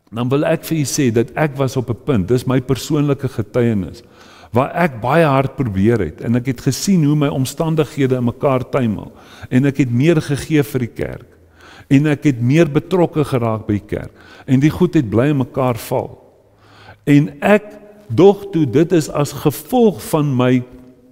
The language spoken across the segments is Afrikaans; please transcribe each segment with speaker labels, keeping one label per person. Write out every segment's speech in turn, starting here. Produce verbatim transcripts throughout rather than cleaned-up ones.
Speaker 1: dan wil ek vir u sê, dat ek was op 'n punt, dis my persoonlike getuienis, waar ek baie hard probeer het, en ek het gesien hoe my omstandighede in mekaar tuimel, en ek het meer gegee vir die kerk, en ek het meer betrokke geraak by die kerk, en die goed het bly in mekaar val, en ek dog toe, dit is as gevolg van my,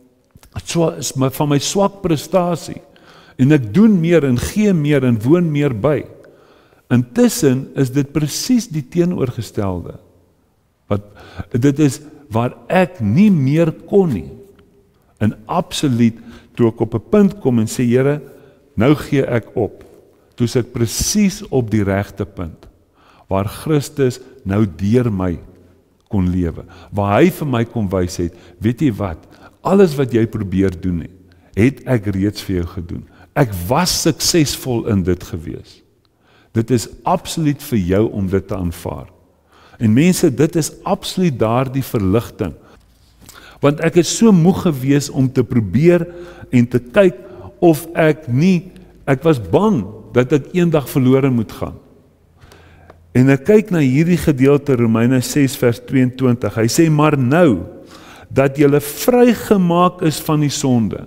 Speaker 1: van my swak prestasie, en ek doen meer, en gee meer, en woon meer by. Intussen is dit presies die teenoorgestelde, wat, dit is waar ek nie meer kon nie, en absoluut, toe ek op 'n punt kom en sê, Here, nou gee ek op, toe is ek presies op die regte punt, waar Christus nou deur my kon lewe, waar hy vir my kon wys het, weet jy wat, alles wat jy probeer doen het, het ek reeds vir jou gedoen, ek was suksesvol in dit gewees, dit is absoluut vir jou om dit te aanvaar, en mense, dit is absoluut daardie verligting, want ek is so moeg gewees om te probeer en te kyk of ek nie, ek was bang dat ek eendag verlore moet gaan. En ek kyk na hierdie gedeelte Romeine ses vers tweeëntwintig, hy sê, maar nou, dat julle vrygemaak is van die sonde,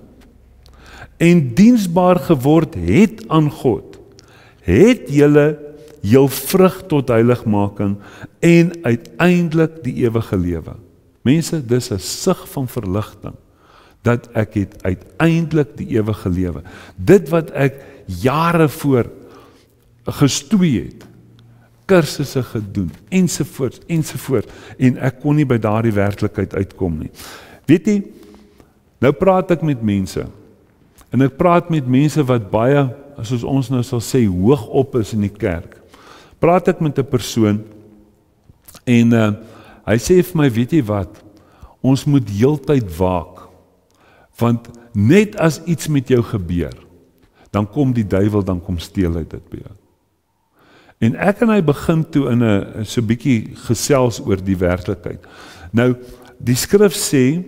Speaker 1: en diensbaar geword het aan God, het julle jou vrug tot heiligmaking en uiteindelik die ewige lewe. Mense, dis 'n sig van verligting, dat ek het uiteindelik die ewige lewe. Dit wat ek jare voor gestoei het, kursusse gedoen, ensovoorts, ensovoorts, en ek kon nie by daardie werklikheid uitkom nie. Weet jy, nou praat ek met mense, en ek praat met mense wat baie, soos ons nou sal sê, hoog op is in die kerk. Praat ek met 'n persoon, en uh, hy sê vir my, weet jy wat, ons moet heeltyd waak, want net as iets met jou gebeur, dan kom die duiwel, dan kom steel hy dit by jou. En ek en hy begin toe in 'n so bietjie gesels oor die werklikheid. Nou, die skrif sê,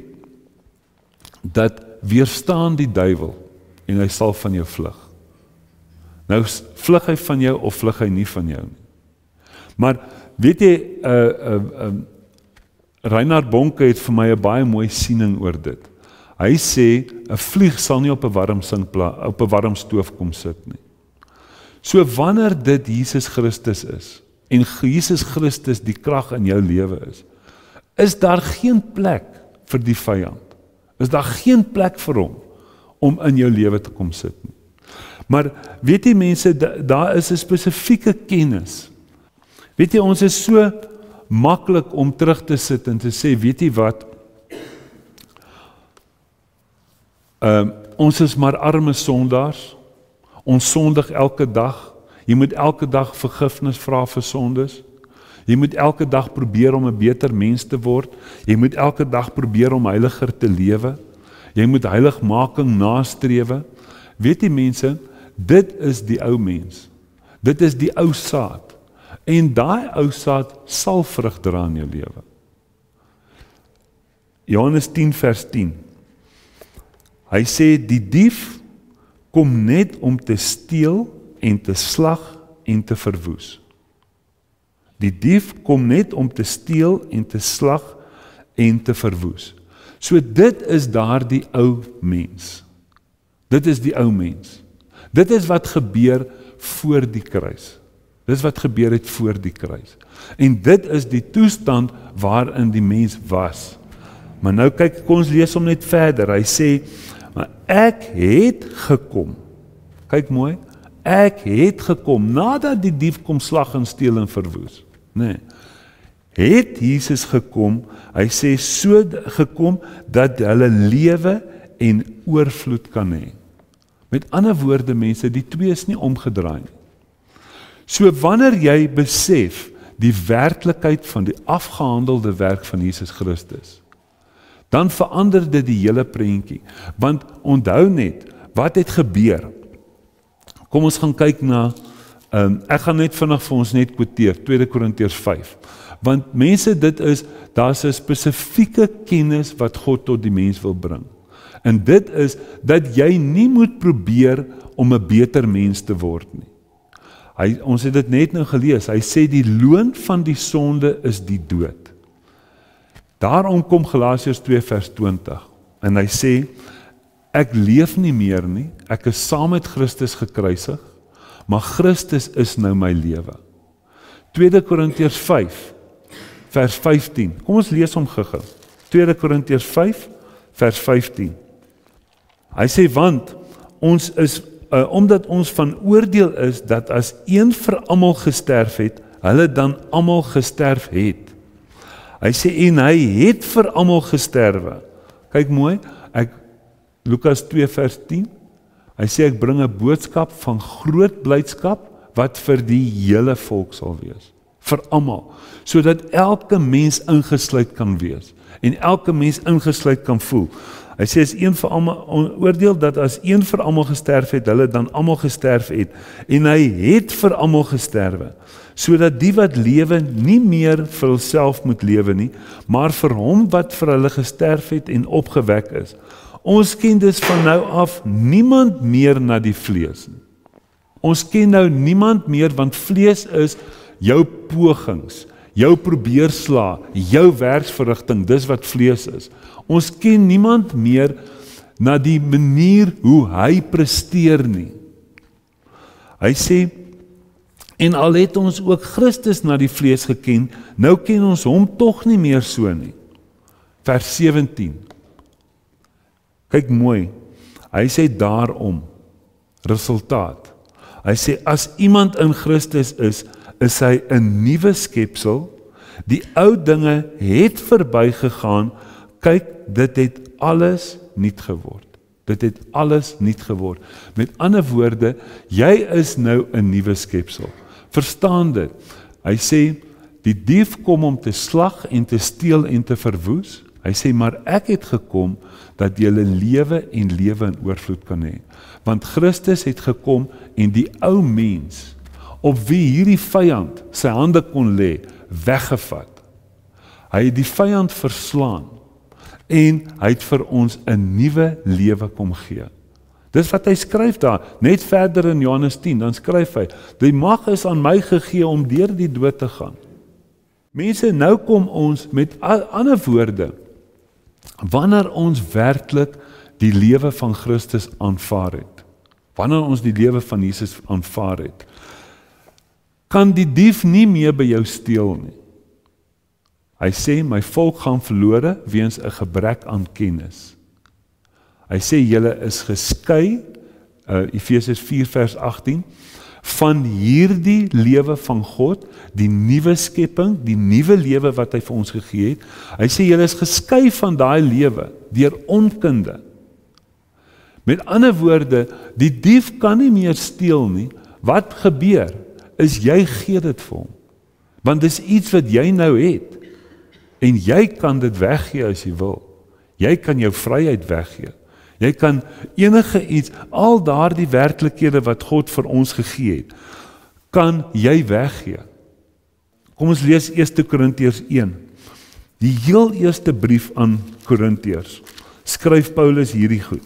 Speaker 1: dat weerstaan die duiwel, en hy sal van jou vlug. Nou, vlug hy van jou, of vlug hy nie van jou nie. Maar, weet jy, uh, uh, uh, Reinhard Bonke het vir my 'n baie mooi siening oor dit. Hy sê, 'n vlieg sal nie op 'n warm sinkplaas, op 'n warm stoof kom sit nie. So wanneer dit Jesus Christus is, en Jesus Christus die krag in jou lewe is, is daar geen plek vir die vyand. Is daar geen plek vir hom, om in jou lewe te kom sit nie. Maar, weet jy mense, da, daar is 'n spesifieke kennis. Weet jy, ons is so maklik om terug te sit en te sê, weet jy wat, uh, ons is maar arme sondaars, ons sondig elke dag, jy moet elke dag vergifnis vra vir sondes, jy moet elke dag probeer om 'n beter mens te word, jy moet elke dag probeer om heiliger te lewe, jy moet heiligmaking nastrewe. Weet jy mense, dit is die ou mens, dit is die ou saad, en daai ou saad sal vrug dra in jou lewe. Johannes tien vers tien, hy sê, die dief kom net om te steel en te slag en te verwoes. Die dief kom net om te steel en te slag en te verwoes. So dit is daardie ou mens. Dit is die ou mens. Dit is wat gebeur voor die kruis. Dit is wat gebeur het voor die kruis. En dit is die toestand waarin die mens was. Maar nou kyk, kom ons lees hom net verder. Hy sê, maar ek het gekom. Kyk mooi, ek het gekom, nadat die dief kom slag en steel en verwoes. Nee, het Jesus gekom, hy sê so gekom, dat hulle lewe en oorvloed kan hê. Met ander woorde mense, die twee is nie omgedraai nie. So wanneer jy besef, die werklikheid van die afgehandelde werk van Jesus Christus, dan verander dit die hele prentjie. Want onthou net, wat het gebeur? Kom ons gaan kyk na, um, ek gaan net vinnig vir ons net quoteer, tweede Korintiërs vyf. Want mense, dit is, daar is 'n spesifieke kennis wat God tot die mens wil bring. En dit is, dat jy nie moet probeer om 'n beter mens te word nie. Hy, ons het dit net nou gelees, hy sê die loon van die sonde is die dood. Daarom kom Galasiërs twee vers twintig, en hy sê, ek leef nie meer nie, ek is saam met Christus gekruisig, maar Christus is nou my lewe. Tweede Korintiërs vyf, vers vyftien, kom ons lees hom gou-gou. Tweede Korintiërs vyf, vers vyftien. Hy sê, want ons is, uh, omdat ons van oordeel is, dat as een vir almal gesterf het, hulle dan almal gesterf het. Hy sê, en hy het vir almal gesterwe. Kyk mooi, ek, Lukas twee vers tien, hy sê, ek bring 'n boodskap van groot blydskap, wat vir die hele volk sal wees. Vir almal, sodat elke mens ingesluit kan wees, en elke mens ingesluit kan voel. Hy sê, as een vir almal oordeel, dat as een vir almal gesterf het, hulle dan almal gesterf het, en hy het vir almal gesterwe, sodat die wat lewe nie meer vir hulself moet lewe nie, maar vir hom wat vir hulle gesterf het en opgewek is. Ons ken dus van nou af niemand meer na die vlees nie. Ons ken nou niemand meer, want vlees is jou pogings, jou probeersla, jou werksverrigting, dis wat vlees is. Ons ken niemand meer na die manier hoe hy presteer nie. Hy sê, en al het ons ook Christus na die vlees geken, nou ken ons hom tog nie meer so nie. Vers sewentien. Kyk mooi, hy sê daarom, resultaat. Hy sê, as iemand in Christus is, is hy 'n nuwe skepsel, die ou dinge het verbygegaan, kyk, dit het alles nuut geword. Dit het alles nuut geword. Met ander woorde, jy is nou 'n nuwe skepsel. Verstaan dit. Hy sê, die dief kom om te slag en te steel en te verwoes. Hy sê, maar ek het gekom, dat julle lewe en lewe in oorvloed kan hê. Want Christus het gekom en die ou mens, op wie hierdie vyand sy hande kon lê, weggevat. Hy het die vyand verslaan, en hy het vir ons 'n nuwe lewe kom gee. Dis wat hy skryf daar, net verder in Johannes tien, dan skryf hy, die mag is aan my gegee om deur die dood te gaan. Mense, nou kom ons met ander woorde, wanneer ons werklik die lewe van Christus aanvaar het, wanneer ons die lewe van Jesus aanvaar het, kan die dief nie meer by jou steel nie. Hy sê, my volk gaan verlore weens 'n gebrek aan kennis. Hy sê, julle is geskei, uh, Efesiërs vier vers agtien, van hierdie lewe van God, die nuwe skepping, die nuwe lewe wat hy vir ons gegee het. Hy sê, julle is geskei van daai lewe, deur onkunde. Met ander woorde, die dief kan nie meer steel nie. Wat gebeur, is jy gee dit vir hom. Want dis iets wat jy nou het. En jy kan dit weggee as jy wil. Jy kan jou vryheid weggee. Jy kan enige iets, al daardie werklikhede wat God vir ons gegee het, kan jy weggee. Kom ons lees Eerste Korintiërs een. Die heel eerste brief aan Korintiërs, skryf Paulus hierdie goed.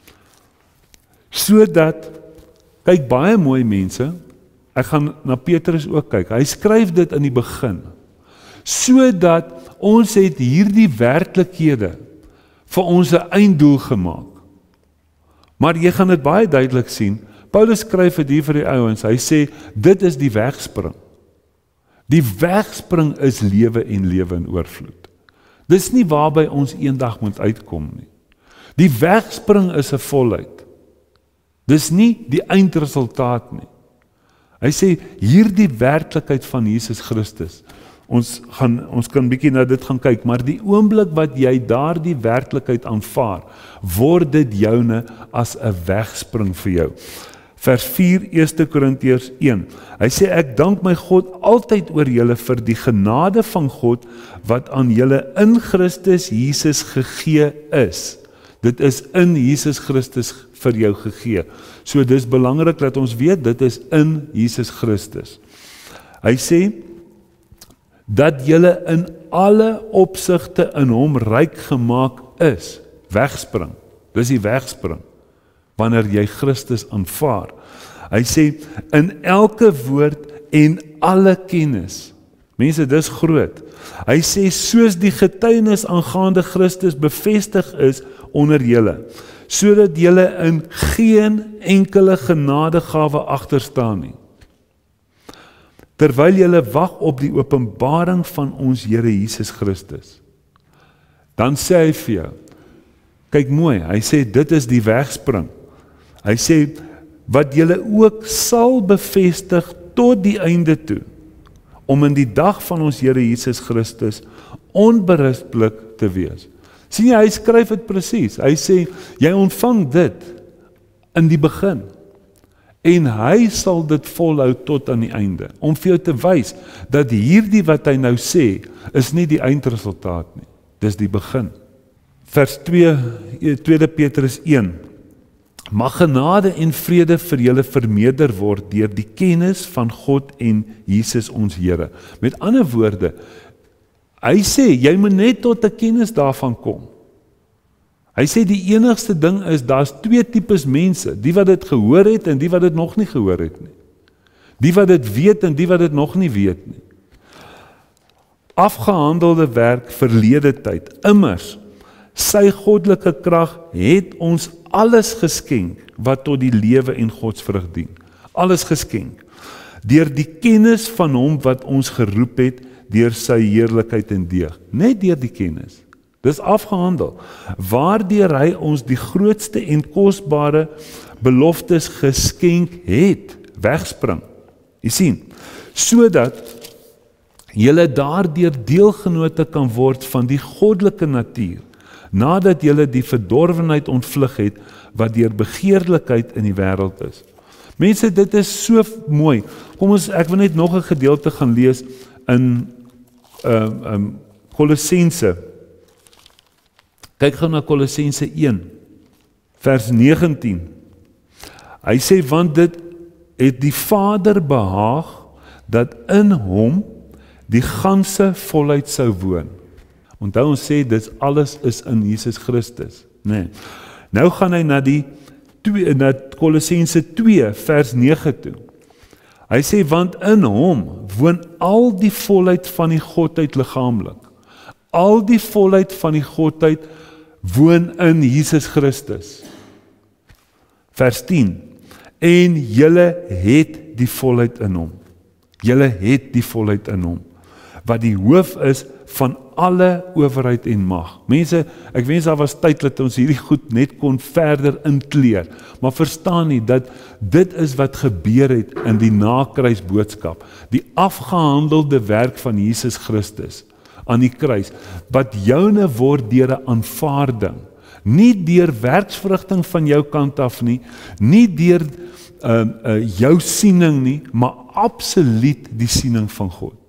Speaker 1: Sodat, kyk baie mooi mense, ek gaan na Petrus ook kyk, hy skryf dit in die begin, sodat ons het hierdie werklikhede vir ons 'n einddoel gemaak. Maar jy gaan dit baie duidelik sien, Paulus skryf dit hier vir die ouens, hy sê, dit is die wegspring. Die wegspring is lewe en lewe in oorvloed. Dis nie waarby ons eendag moet uitkom nie. Die wegspring is 'n volheid. Dis nie die eindresultaat nie. Hy sê, hierdie werklikheid van Jesus Christus, ons gaan, ons kan bietjie na dit gaan kyk, maar die oomblik wat jy daardie werklikheid aanvaar, word dit joune as 'n wegspring vir jou. Vers vier, Eerste Korintiërs een. Hy sê, ek dank my God altyd oor julle vir die genade van God, wat aan julle in Christus Jesus gegee is. Dit is in Jesus Christus vir jou gegee. So dis belangrik dat ons weet, dit is in Jesus Christus. Hy sê, dat julle in alle opsigte in hom ryk gemaak is. Wegspring. Dis die wegspring. Wanneer jy Christus aanvaar. Hy sê, in elke woord en alle kennis. Mense, dis groot. Hy sê, soos die getuienis aangaande Christus bevestig is onder julle, sodat julle in geen enkele genadegawe agterstaan nie. Terwyl julle wag op die openbaring van ons Here Jesus Christus. Dan sê hy vir jou, kyk mooi, hy sê, dit is die wegspring. Hy sê, wat julle ook sal bevestig tot die einde toe, om in die dag van ons Here Jesus Christus onberispelik te wees. Sien jy, hy skryf dit presies. Hy sê, jy ontvang dit in die begin, en hy sal dit volhou tot aan die einde, om vir jou te wys, dat hierdie wat hy nou sê, is nie die eindresultaat nie, dis die begin. Vers twee, tweede Petrus een, mag genade en vrede vir julle vermeerder word deur die kennis van God en Jesus ons Here. Met ander woorde, hy sê, jy moet net tot 'n kennis daarvan kom. Hy sê die enigste ding is, daar's twee tipes mense, die wat dit gehoor het en die wat dit nog nie gehoor het nie. Die wat dit weet en die wat dit nog nie weet nie. Afgehandelde werk verlede tyd, immers, sy goddelike krag het ons alles geskenk wat tot die lewe en godsvrug dien. Alles geskenk. Deur die kennis van hom wat ons geroep het, deur sy heerlikheid en deeg. Net deur die kennis. Dis afgehandel. Waardeur hy ons die grootste en kosbare beloftes geskenk het, wegspring. Jy sien, sodat julle daardeur deelgenote kan word van die goddelike natuur, nadat julle die verdorwenheid ontvlug het, wat deur begeerlikheid in die wêreld is. Mense, dit is so mooi. Kom ons, ek wil net nog 'n gedeelte gaan lees in um, um, Kolossense. Kyk gou na Kolossense een, vers negentien. Hy sê, want dit het die Vader behaag, dat in hom die ganse volheid sou woon. Onthou ons sê, dit alles is in Jesus Christus. Nee. Nou gaan hy na die twee, na Kolossense twee, vers nege toe. Hy sê, want in hom woon al die volheid van die Godheid liggaamlik. Al die volheid van die Godheid woon in Jesus Christus. Vers tien. En julle het die volheid in hom. Julle het die volheid in hom. Wat die hoof is van alle owerheid en mag. Mense, ek wens daar was tyd dat ons hierdie goed net kon verder inkleer. Maar verstaan nie dat dit is wat gebeur het in die nakruisboodskap. Die afgehandelde werk van Jesus Christus aan die kruis, wat joune word deur 'n aanvaarding, nie deur werksverrigting van jou kant af nie, nie deur uh, uh, jou siening nie, maar absoluut die siening van God.